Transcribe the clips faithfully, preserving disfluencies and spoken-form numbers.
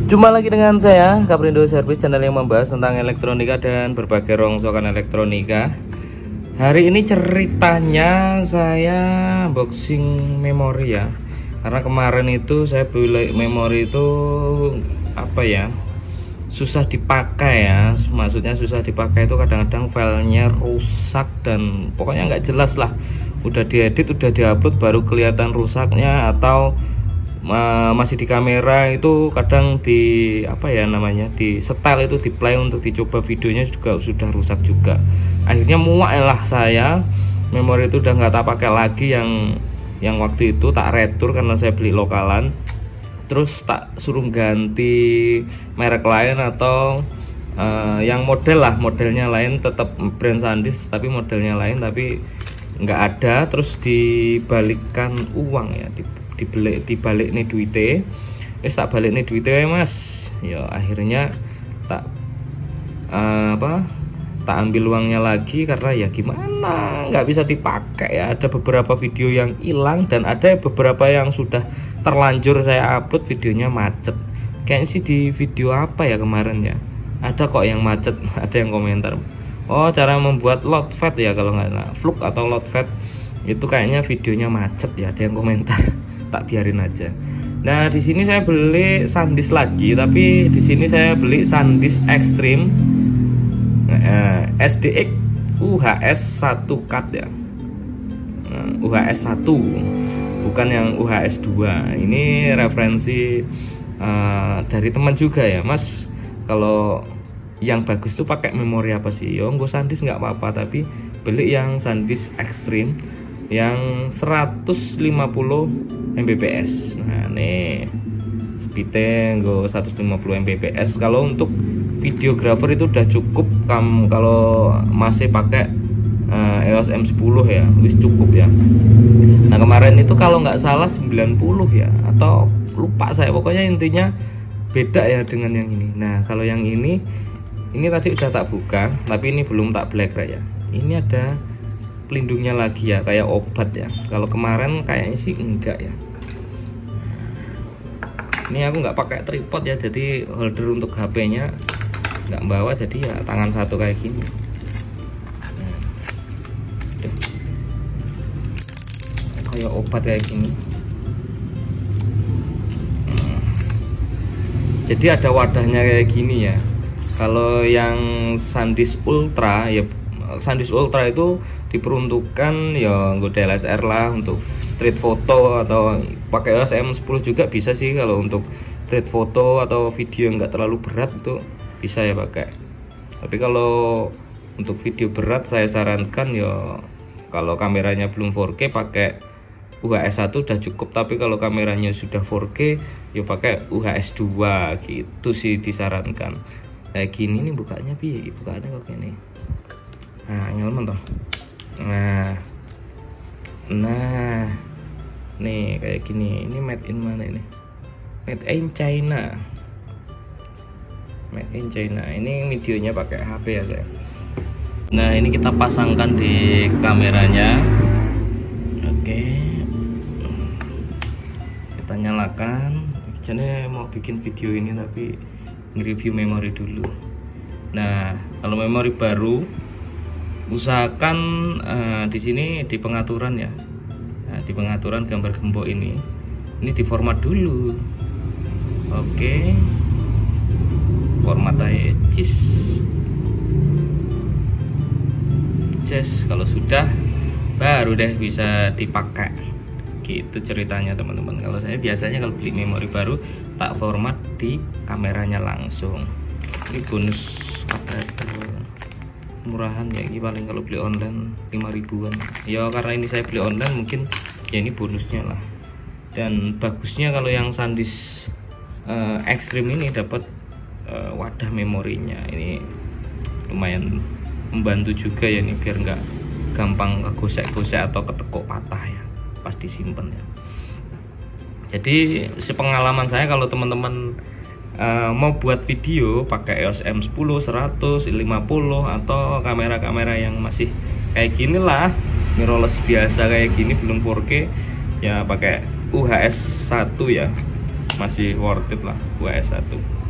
Jumpa lagi dengan saya, Kaprindo Service, channel yang membahas tentang elektronika dan berbagai rongsokan elektronika. Hari ini ceritanya saya unboxing memori ya. Karena kemarin itu saya beli memori itu apa ya, susah dipakai ya. Maksudnya susah dipakai itu kadang-kadang filenya rusak dan pokoknya nggak jelas lah. Udah diedit, udah diupload baru kelihatan rusaknya, atau Uh, masih di kamera itu kadang di apa ya namanya, di setel itu di play untuk dicoba videonya juga sudah rusak juga. Akhirnya muak lah saya, memori itu udah nggak tak pakai lagi. Yang yang waktu itu tak retur karena saya beli lokalan, terus tak suruh ganti merek lain atau uh, yang model lah, modelnya lain, tetap brand SanDisk tapi modelnya lain, tapi nggak ada. Terus dibalikkan uang ya, di dibalik dibalik nih duitnya, wes tak balik nih duitnya mas. Ya akhirnya tak uh, apa tak ambil uangnya lagi karena ya gimana, nggak bisa dipakai ya. Ada beberapa video yang hilang dan ada beberapa yang sudah terlanjur saya upload videonya macet. Kayaknya sih di video apa ya kemarin ya, ada kok yang macet. Ada yang komentar, oh cara membuat load fat ya kalau nggak salah, flux atau load fat itu kayaknya videonya macet ya, ada yang komentar. Tak biarin aja. Nah di sini saya beli SanDisk lagi, tapi di sini saya beli SanDisk Extreme eh, S D X U H S satu cut ya, nah, U H S satu bukan yang U H S dua. Ini referensi uh, dari teman juga ya, mas, kalau yang bagus tuh pakai memori apa sih? Yo nggak SanDisk nggak apa-apa, tapi beli yang SanDisk Extreme yang seratus lima puluh Mbps. Nah nih speednya gue seratus lima puluh Mbps. Kalau untuk videographer itu udah cukup. Kamu kalau masih pakai uh, E O S M sepuluh ya, wis cukup ya. Nah kemarin itu kalau nggak salah sembilan puluh ya, atau lupa saya, pokoknya intinya beda ya dengan yang ini. Nah kalau yang ini ini tadi udah tak buka, tapi ini belum tak black ya. Ini ada pelindungnya lagi ya, kayak obat ya. Kalau kemarin kayaknya sih enggak ya. Ini aku nggak pakai tripod ya, jadi holder untuk H P-nya nggak bawa, jadi ya tangan satu kayak gini. Nah, kayak obat kayak gini. Nah, jadi ada wadahnya kayak gini ya. Kalau yang SanDisk Ultra ya, SanDisk Ultra itu diperuntukkan ya nggak D S L R lah, untuk street foto, atau pakai E O S M sepuluh juga bisa sih. Kalau untuk street foto atau video yang nggak terlalu berat itu bisa ya pakai. Tapi kalau untuk video berat saya sarankan ya kalau kameranya belum empat K pakai U H S satu udah cukup. Tapi kalau kameranya sudah empat K ya pakai U H S dua gitu sih disarankan. Kayak gini nih bukanya, bi bukanya kok gini. Nah ngelemen toh. Nah, nah, nih kayak gini. Ini made in mana ini? Made in China. Made in China. Ini videonya pakai H P ya saya. Nah ini kita pasangkan di kameranya. Oke, kita nyalakan. Jadi mau bikin video ini tapi nge-review memori dulu. Nah kalau memori baru, usahakan uh, di sini di pengaturan ya. Nah, di pengaturan gambar gembok ini, ini diformat dulu. Oke, format aja, cis, cis. Kalau sudah, baru deh bisa dipakai. Gitu ceritanya teman-teman. Kalau saya biasanya kalau beli memori baru tak format di kameranya langsung. Ini bonus adapter murahan ya, ini paling kalau beli online lima ribuan ya. Karena ini saya beli online mungkin ya ini bonusnya lah. Dan bagusnya kalau yang SanDisk uh, Extreme ini dapat uh, wadah memorinya. Ini lumayan membantu juga ya, ini biar nggak gampang kegosek-gosek atau ketekuk patah ya pas disimpan ya. Jadi sepengalaman saya kalau teman-teman Uh, mau buat video pakai E O S M sepuluh, seratus, lima puluh, atau kamera-kamera yang masih kayak gini lah, mirrorless biasa kayak gini, belum empat K ya, pakai U H S satu ya, masih worth it lah U H S satu.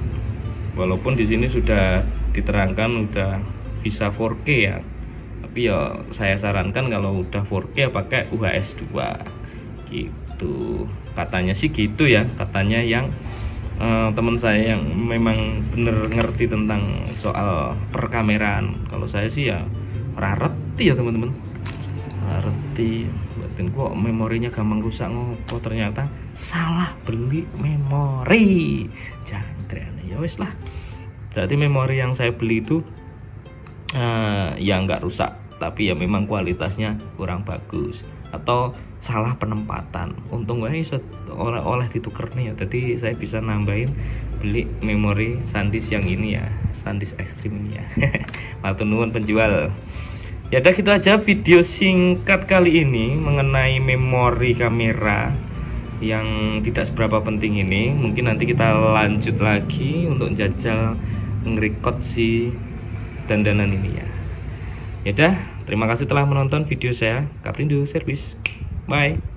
Walaupun di sini sudah diterangkan udah bisa four K ya, tapi ya saya sarankan kalau udah four K ya pakai U H S dua gitu. Katanya sih gitu ya, katanya yang uh, teman saya yang memang bener ngerti tentang soal perkameraan. Kalau saya sih ya rareti ya teman-teman, rareti. Batin kok memorinya gampang rusak ngopo, ternyata salah beli memori. Jangkrik ya wes lah. Jadi memori yang saya beli itu uh, ya nggak rusak, tapi ya memang kualitasnya kurang bagus atau salah penempatan. Untung gue iso oleh-oleh dituker nih ya, jadi saya bisa nambahin beli memori SanDisk yang ini ya, SanDisk Extreme ini ya. Matur nuwun penjual. Ya udah gitu aja video singkat kali ini mengenai memori kamera yang tidak seberapa penting ini. Mungkin nanti kita lanjut lagi untuk jajal nge-record si dandanan ini ya. Ya udah, terima kasih telah menonton video saya, Kaprindo Service. Bye.